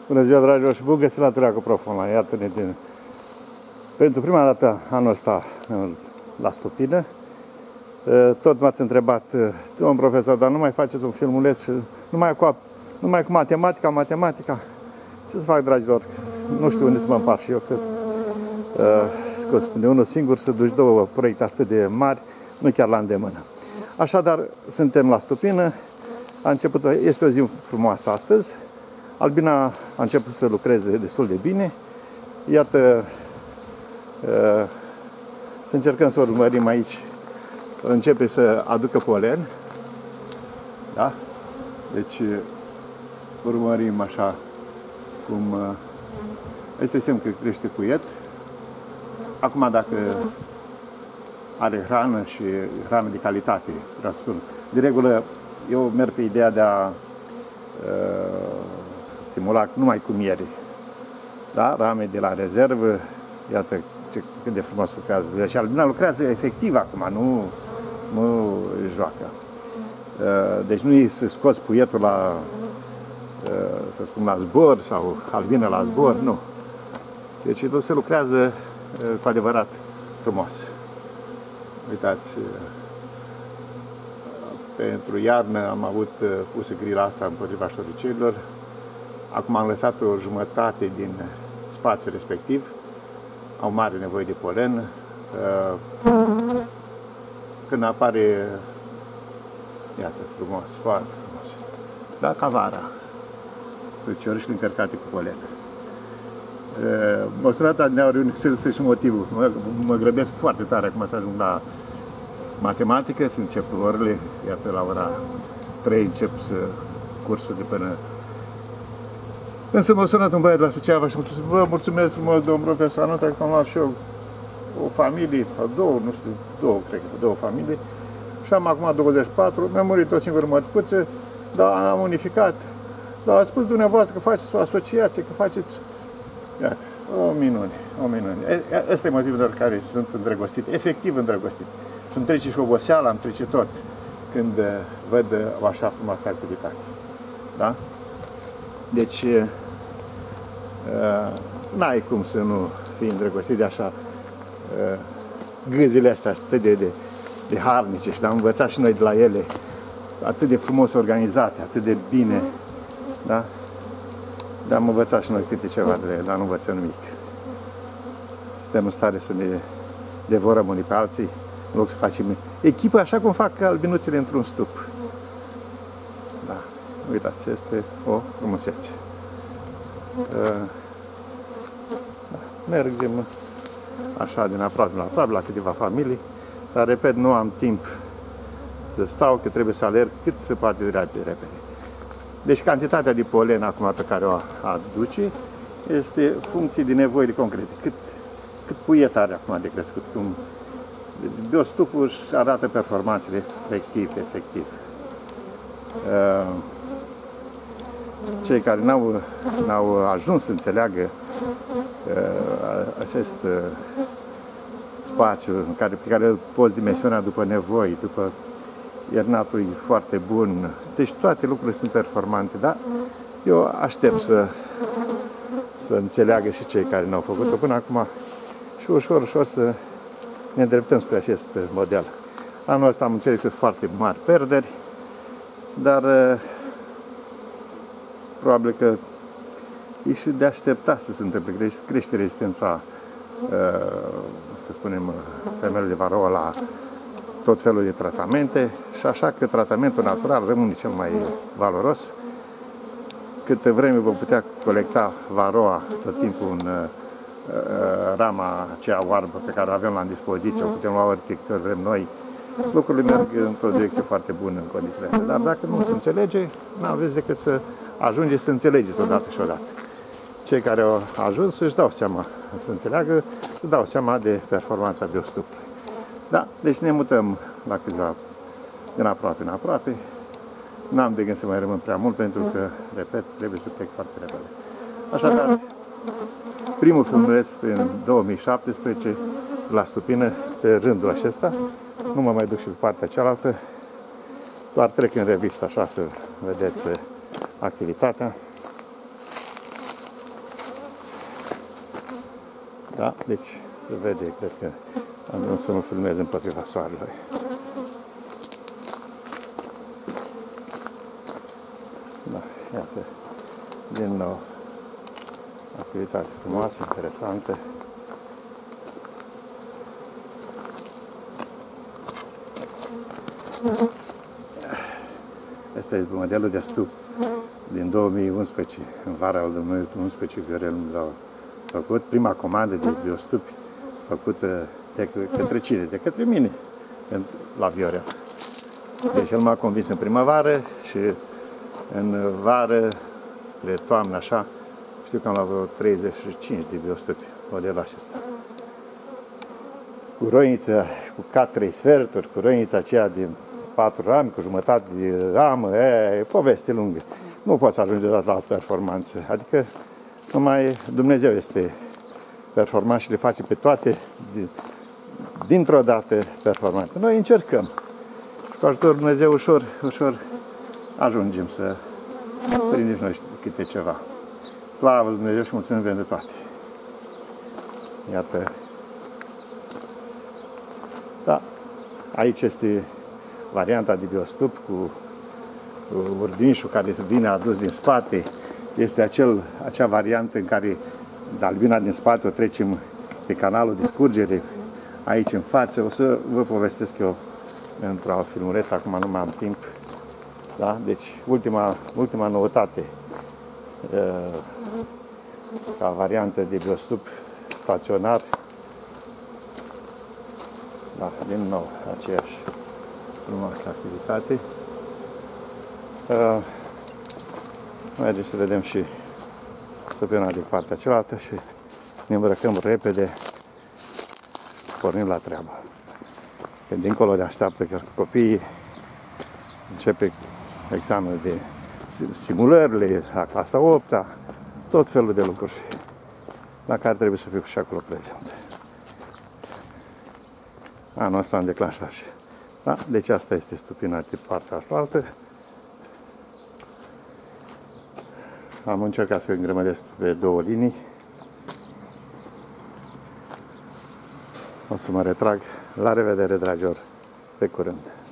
Bună ziua, dragilor, și bun găsit la Treacă Profund. Iată-ne pentru prima dată anul ăsta la Stupină. Tot m-ați întrebat, domn profesor, dar nu mai faceți un filmuleț și numai cu matematica. Ce să fac, dragilor? Nu știu unde să mă împart și eu, că de unul singur să duci două proiecte atât de mari, nu chiar la îndemână. Așadar, suntem la Stupină. Este o zi frumoasă astăzi. Albina a început să lucreze destul de bine. Iată, să încercăm să urmărim aici. Începe să aducă polen. Da? Deci, urmărim așa cum este semn că crește puiet. Acum, dacă are hrană și hrană de calitate, vreau să spun. De regulă, eu merg pe ideea de a stimula numai cu miere. Da? Rame de la rezervă, iată cât de frumos lucrează. Și Albina lucrează efectiv acum, nu joacă. Deci nu e să scoți puietul la, să spun, la zbor sau Albina la zbor, nu. Deci se lucrează cu adevărat frumos. Uitați, pentru iarnă am avut pusă grila asta împotriva șoricelor. Acum am lăsat o jumătate din spațiul respectiv. Au mare nevoie de polen. Când apare, iată, frumos, foarte frumos. Da, ca vara. Ciorișile încărcate cu polen. O să arăt adineauri este și motivul. Mă grăbesc foarte tare acum să ajung la matematică, să încep orele, iată la ora 3 încep cursul de până. Însă m-a sunat un băiat la Suceava și m-a spus: vă mulțumesc frumos, domn profesor, anul trecut am luat și eu o familie, două, nu știu, cred că două familii, și am acum 24, mi-a murit o singură mătuță, dar am unificat. Dar ați spus dumneavoastră că faceți o asociație, că faceți, iată, o minune, o minune. Ăsta e motivul pentru care sunt îndrăgostit, efectiv îndrăgostit. Și îmi trece și oboseala, îmi trece tot când văd o așa frumoasă activitate. Da? Deci, n-ai cum să nu fii îndrăgostit de așa gâzile astea atât de harnice și am învățat și noi de la ele, atât de frumos organizate, atât de bine, da? Dar am învățat și noi câte ceva de ele, dar nu învățăm nimic. Suntem în stare să ne devorăm unii pe alții, în loc să facem echipă așa cum fac albinuțele într-un stup. Da, uitați, este o frumusețe. Da, mergem așa din aproape la câteva familii, dar repet, nu am timp să stau, că trebuie să alerg cât se poate de repede. Deci cantitatea de polen acum pe care o aduce este funcție de nevoile concrete. Cât puiet are acum de crescut, biostupul își arată performanțele efectiv. Cei care n-au ajuns să înțeleagă acest spațiu pe care îl poți dimensiona după nevoi, după iernatul e foarte bun, deci toate lucrurile sunt performante, dar eu aștept să înțeleagă și cei care n-au făcut-o până acum și ușor să ne îndreptăm spre acest model. Anul ăsta am înțeles că sunt foarte mari pierderi, dar probabil că e și de așteptat să se întâmple, crește rezistența, să spunem, femeilor de varroa la tot felul de tratamente și așa că tratamentul natural rămâne cel mai valoros. Câtă vreme vom putea colecta varroa tot timpul în rama aceea oarbă pe care o avem la dispoziție, o putem lua orice cât vrem noi, lucrurile merg într-o direcție foarte bună în condițiile astea. Dar dacă nu se înțelege, n-aveți decât să ajungeți să înțelegeți odată și odată. Cei care au ajuns să-și dau seama, să înțeleagă, să dau seama de performanța biostupului. Da, deci ne mutăm la câțiva din aproape în aproape. N-am de gând să mai rămân prea mult pentru că, repet, trebuie să plec foarte repede. Așadar, primul filmuleț în 2017 la Stupină, pe rândul acesta. Nu mă mai duc și pe partea cealaltă, doar trec în revistă așa să vedeți activitatea. Da? Deci se vede, cred că am vrut să nu filmez împotriva soarelui. Da, iată, din nou, activitate frumoasă, interesantă. Asta este modelul de stup din 2011, în vara al 2011, Viorel l-a făcut. Prima comandă de biostupi făcută de către cine? De către mine, la Viorel. Deci el m-a convins în primăvară și în vară, spre toamnă, așa, știu că am la vreo 35 de biostupi, modelul acesta. Cu roiniță, cu K3 sferturi, cu roinița aceea din 4 rami, cu jumătate de ramă, e poveste lungă. Nu poți ajunge la performanță. Adică numai Dumnezeu este performant și le face pe toate dintr-o dată performante. Noi încercăm. Și cu ajutorul Dumnezeu ușor, ușor ajungem să prindem și noi câte ceva. Slavă lui Dumnezeu și mulțumim pentru toate. Iată. Da, aici este varianta de biostup cu urdinșul care vine adus din spate. Este acea variantă în care albina din spate o trecem pe canalul de scurgere aici în față. O să vă povestesc eu într-o filmuleț, acum nu mai am timp. Da? Deci ultima noutate ca variantă de biostup staționar. Da, din nou aceeași frumoasă activitate. Mergem să vedem și stăpâna de partea cealaltă și ne îmbrăcăm repede, pornim la treabă. Că dincolo de așteaptă că copiii începe examenul de simulările la clasa 8-a, tot felul de lucruri la care trebuie să fiu și acolo prezent. Anul ăsta am declanșat și. Da? Deci asta este stupina de partea asta altă. Am încercat să îngrămădesc pe 2 linii. O să mă retrag. La revedere, dragilor! Pe curând!